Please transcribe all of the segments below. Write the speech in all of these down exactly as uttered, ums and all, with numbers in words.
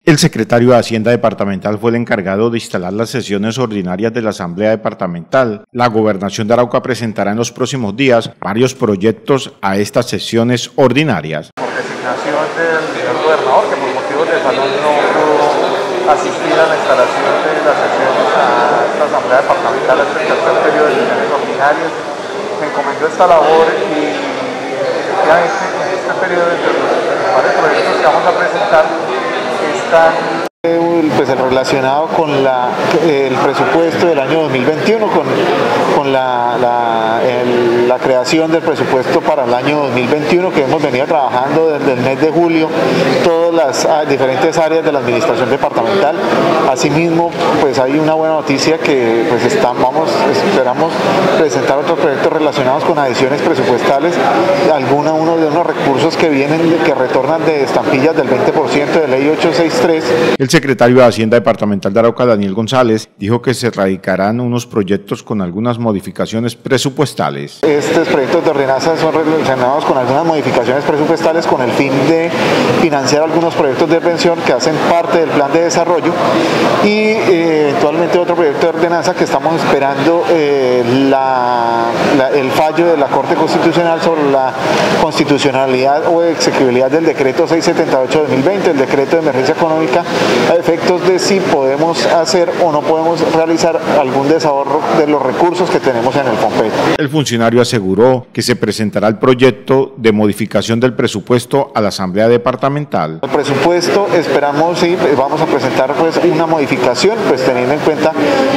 El secretario de Hacienda Departamental fue el encargado de instalar las sesiones ordinarias de la Asamblea Departamental. La Gobernación de Arauca presentará en los próximos días varios proyectos a estas sesiones ordinarias. Por designación del señor gobernador, que por motivos de salud no pudo asistir a la instalación de las sesiones a esta Asamblea Departamental hasta el tercer periodo de sesiones ordinarias, me encomendó esta labor y efectivamente en este periodo, entre los principales proyectos que vamos a presentar, están pues el relacionado con la, el presupuesto del año dos mil veintiuno, con, con la, la, el, la creación del presupuesto para el año dos mil veintiuno, que hemos venido trabajando desde el mes de julio, todas las diferentes áreas de la administración departamental. Asimismo, pues hay una buena noticia que pues estamos, vamos, esperamos presentar otros proyectos relacionados con adiciones presupuestales, alguna uno de unos recursos que vienen, que retornan de estampillas del veinte por ciento de ley ochocientos sesenta y tres. El secretario de Hacienda Departamental de Arauca, Daniel González, dijo que se radicarán unos proyectos con algunas modificaciones presupuestales. Estos proyectos de ordenanza son relacionados con algunas modificaciones presupuestales con el fin de financiar algunos proyectos de pensión que hacen parte del plan de desarrollo y eh, eventualmente otro proyecto de ordenanza que estamos esperando eh, la, la, el fallo de la Corte Constitucional sobre la constitucionalidad o exequibilidad del decreto seiscientos setenta y ocho de dos mil veinte, el decreto de emergencia económica, a efectos de si podemos hacer o no podemos realizar algún desahorro de los recursos que tenemos en el FOMPET. El funcionario aseguró que se presentará el proyecto de modificación del presupuesto a la Asamblea Departamental. El presupuesto esperamos, sí, vamos a presentar pues una modificación, pues teniendo en cuenta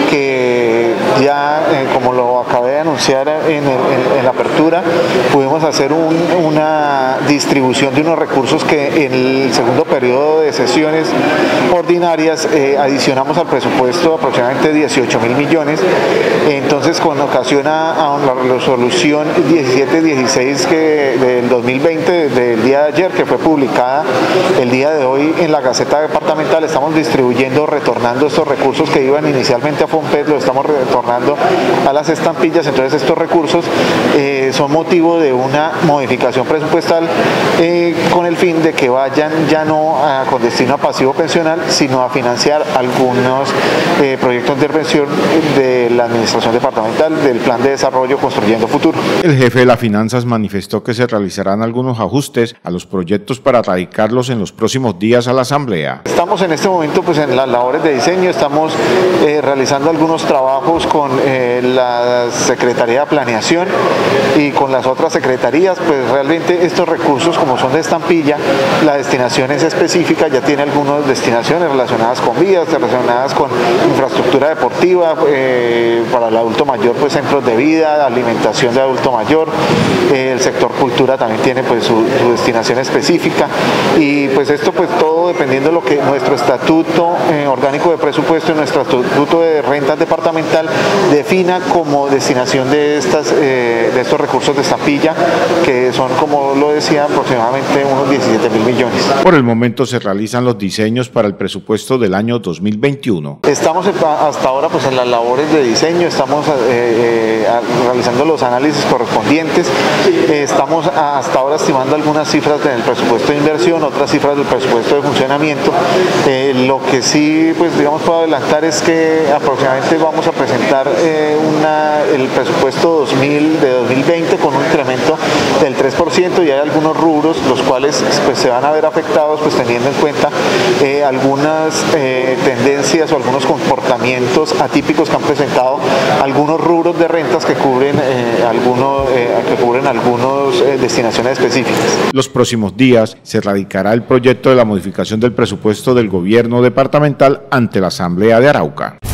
que ya, eh, como lo acabé de anunciar en, el, en, en la apertura, pudimos hacer un, una distribución de unos recursos que en el segundo periodo de sesiones ordinarias eh, adicionamos al presupuesto aproximadamente dieciocho mil millones. Entonces, con ocasión a, a la resolución diecisiete dieciséis que, del dos mil veinte, del día de ayer, que fue publicada el día de hoy en la Gaceta Departamental, estamos distribuyendo, retornando estos recursos que iban inicialmente a FOMPET, los estamos retornando a las estampillas. Entonces, estos recursos eh, son motivo de una modificación presupuestal eh, con el fin de que vayan ya no a, con destino a pasivo pensional, sino a financiar algunos eh, proyectos de intervención de la administración departamental del plan de desarrollo Construyendo Futuro. El jefe de las finanzas manifestó que se realizarán algunos ajustes a los proyectos para radicarlos en los próximos días a la Asamblea. Estamos en este momento pues en las labores de diseño, estamos eh, realizando algunos trabajos con eh, la Secretaría de Planeación y con las otras secretarías. Pues realmente estos recursos, como son de estampilla, la destinación es específica, ya tiene algunas destinaciones relacionadas con vías, relacionadas con infraestructura deportiva, eh, para el adulto mayor, pues centros de vida, alimentación de adulto mayor, eh, el sector cultura también tiene pues su, su destinación específica, y pues esto pues todo dependiendo de lo que nuestro estatuto eh, orgánico de presupuesto y nuestro estatuto de rentas departamental defina como destinación de, estas, eh, de estos recursos de estampilla, que son, como lo decía, aproximadamente unos diecisiete mil millones. Por el momento se realizan los diseños para el presupuesto del año dos mil veintiuno. Estamos hasta ahora pues en las labores de diseño, estamos eh, eh, realizando los análisis correspondientes, eh, estamos hasta ahora estimando algunas cifras del presupuesto de inversión, otras cifras del presupuesto de funcionamiento. Eh, lo que sí pues digamos puedo adelantar es que aproximadamente vamos a presentar eh, una, el presupuesto dos mil, de dos mil veinte con un incremento del tres por ciento, y hay algunos rubros los cuales pues se van a ver afectados pues teniendo en cuenta eh, algunas eh, tendencias o algunos comportamientos atípicos que han presentado algunos rubros de rentas que cubren eh, algunos eh, que cubren algunos eh, destinaciones específicas. Los próximos días se radicará el proyecto de la modificación del presupuesto del gobierno departamental ante la Asamblea de Arauca.